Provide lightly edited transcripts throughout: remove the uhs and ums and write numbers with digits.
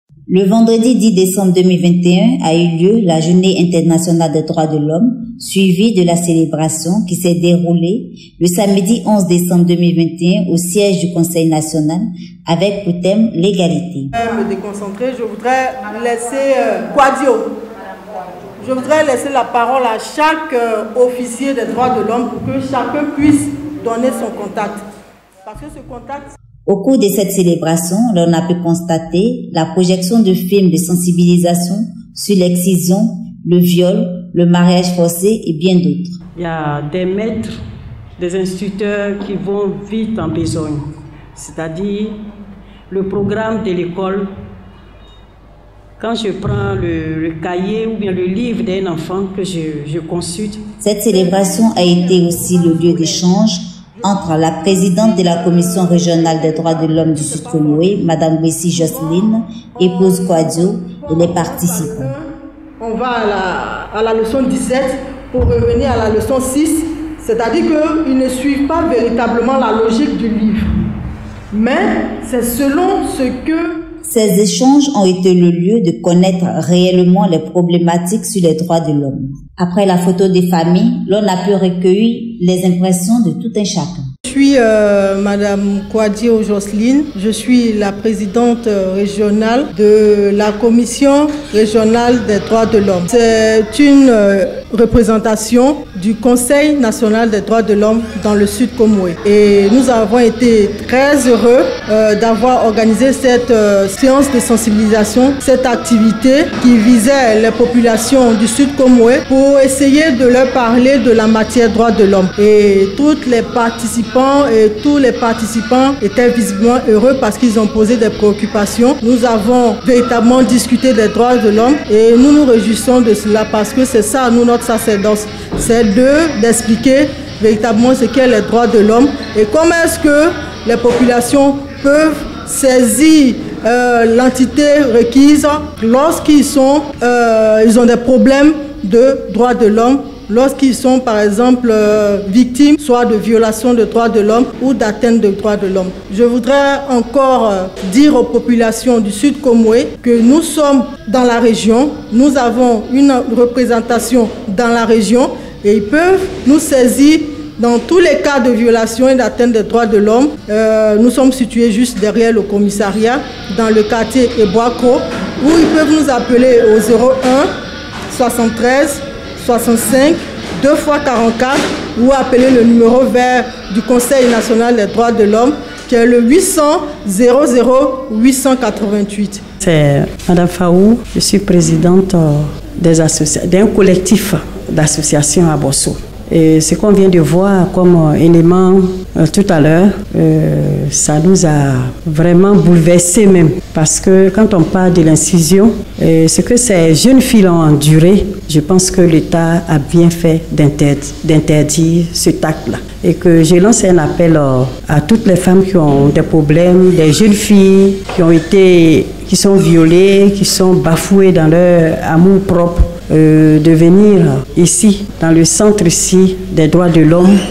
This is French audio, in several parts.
Le vendredi 10 décembre 2021 a eu lieu la Journée internationale des droits de l'homme, suivie de la célébration qui s'est déroulée le samedi 11 décembre 2021 au siège du Conseil national avec pour thème l'égalité. Me déconcentrer, je voudrais laisser Je voudrais laisser la parole à chaque officier des droits de l'homme pour que chacun puisse donner son contact. Parce que ce contact... Au cours de cette célébration, l'on a pu constater la projection de films de sensibilisation sur l'excision, le viol, le mariage forcé et bien d'autres. Il y a des maîtres, des instituteurs qui vont vite en besogne. C'est-à-dire le programme de l'école. Quand je prends le cahier ou bien le livre d'un enfant que je consulte. Cette célébration a été aussi le lieu d'échange entre la présidente de la Commission régionale des droits de l'homme du Sud-Comoé, Mme Bessie Jocelyne, épouse Kouadio, et les participants. On va à la leçon 17 pour revenir à la leçon 6, c'est-à-dire qu'ils ne suivent pas véritablement la logique du livre, mais c'est selon ce que... Ces échanges ont été le lieu de connaître réellement les problématiques sur les droits de l'homme. Après la photo des familles, l'on a pu recueillir les impressions de tout un chacun. Je suis Madame Kouadio Jocelyne, je suis la présidente régionale de la Commission régionale des droits de l'homme. C'est une représentation du Conseil national des droits de l'homme dans le Sud-Comoé. Et nous avons été très heureux d'avoir organisé cette séance de sensibilisation, cette activité qui visait les populations du Sud-Comoé pour essayer de leur parler de la matière droits de l'homme. Et toutes les participants et tous les participants étaient visiblement heureux parce qu'ils ont posé des préoccupations. Nous avons véritablement discuté des droits de l'homme et nous nous réjouissons de cela parce que c'est ça, nous, notre sacerdoce, c'est d'expliquer véritablement ce qu'est les droits de l'homme et comment est-ce que les populations peuvent saisir l'entité requise lorsqu'ils ils ont des problèmes de droits de l'homme, lorsqu'ils sont par exemple victimes soit de violations de droits de l'homme ou d'atteinte de droits de l'homme. Je voudrais encore dire aux populations du Sud-Comoé que nous sommes dans la région, nous avons une représentation dans la région et ils peuvent nous saisir dans tous les cas de violation et d'atteinte des droits de l'homme. Nous sommes situés juste derrière le commissariat dans le quartier Eboako où ils peuvent nous appeler au 01 73 65 2 fois 44 ou appeler le numéro vert du Conseil national des droits de l'homme qui est le 800 00 888. C'est Mme Faou, je suis présidente d'un collectif d'associations à Bosso. Et ce qu'on vient de voir comme élément tout à l'heure, ça nous a vraiment bouleversé même. Parce que quand on parle de l'incision, ce que ces jeunes filles ont enduré, je pense que l'État a bien fait d'interdire ce acte-là. Et que je lance un appel à toutes les femmes qui ont des problèmes, des jeunes filles qui sont violées, qui sont bafouées dans leur amour propre. De venir ici, dans le centre ici des droits de l'homme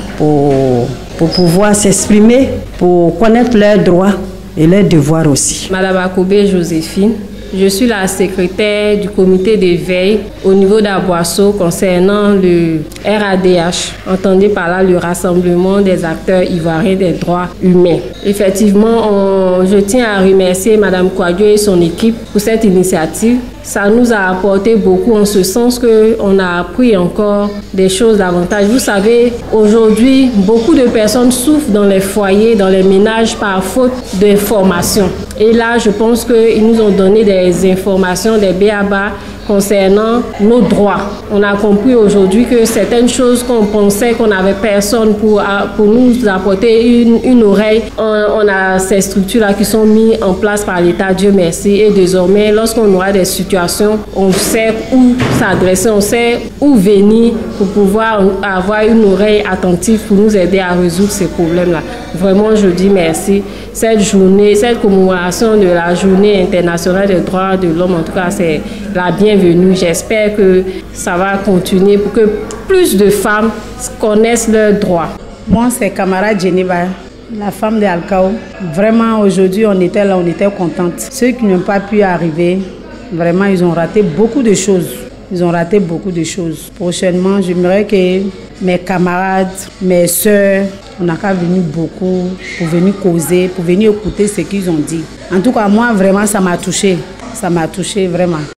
pour pouvoir s'exprimer, pour connaître leurs droits et leurs devoirs aussi. Madame Akobé Joséphine, je suis la secrétaire du comité de veille au niveau d'Aboisseau concernant le RADH, entendez par là le Rassemblement des acteurs ivoiriens des droits humains. Effectivement, je tiens à remercier Madame Kouadio et son équipe pour cette initiative. Ça nous a apporté beaucoup en ce sens qu'on a appris encore des choses davantage. Vous savez, aujourd'hui, beaucoup de personnes souffrent dans les foyers, dans les ménages par faute d'informations. Et là, je pense qu'ils nous ont donné des informations, des b.a.-ba concernant nos droits. On a compris aujourd'hui que certaines choses qu'on pensait qu'on n'avait personne pour nous apporter une oreille, on a ces structures-là qui sont mises en place par l'État, Dieu merci. Et désormais, lorsqu'on aura des situations, on sait où s'adresser, on sait où venir pour pouvoir avoir une oreille attentive pour nous aider à résoudre ces problèmes-là. Vraiment, je dis merci. Cette journée, cette commémoration de la Journée internationale des droits de l'homme, en tout cas, c'est la bienvenue. J'espère que ça va continuer pour que plus de femmes connaissent leurs droits. Moi, c'est camarade Geneva. La femme d'Alcao, vraiment aujourd'hui on était là, on était contente. Ceux qui n'ont pas pu arriver, vraiment ils ont raté beaucoup de choses. Ils ont raté beaucoup de choses. Prochainement, j'aimerais que mes camarades, mes soeurs, on n'a qu'à venir beaucoup pour venir causer, pour venir écouter ce qu'ils ont dit. En tout cas, moi, vraiment, ça m'a touché. Ça m'a touché vraiment.